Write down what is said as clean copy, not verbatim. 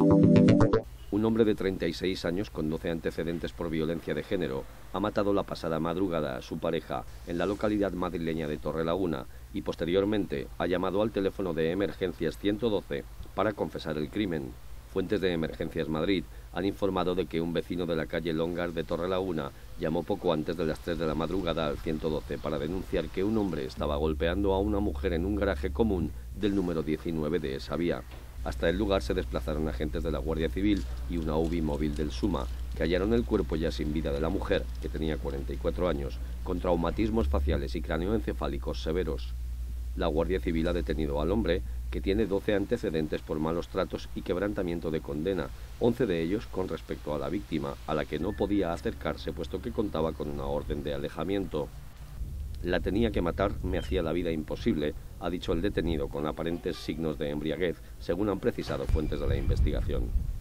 Un hombre de 36 años con 12 antecedentes por violencia de género ha matado la pasada madrugada a su pareja en la localidad madrileña de Torrelaguna y posteriormente ha llamado al teléfono de emergencias 112 para confesar el crimen. Fuentes de Emergencias Madrid han informado de que un vecino de la calle Longar de Torrelaguna llamó poco antes de las 3 de la madrugada al 112 para denunciar que un hombre estaba golpeando a una mujer en un garaje común del número 19 de esa vía. Hasta el lugar se desplazaron agentes de la Guardia Civil y una UBI móvil del SUMA, que hallaron el cuerpo ya sin vida de la mujer, que tenía 44 años, con traumatismos faciales y cráneoencefálicos severos. La Guardia Civil ha detenido al hombre, que tiene 12 antecedentes por malos tratos y quebrantamiento de condena, 11 de ellos con respecto a la víctima, a la que no podía acercarse puesto que contaba con una orden de alejamiento. La tenía que matar, me hacía la vida imposible, ha dicho el detenido con aparentes signos de embriaguez, según han precisado fuentes de la investigación.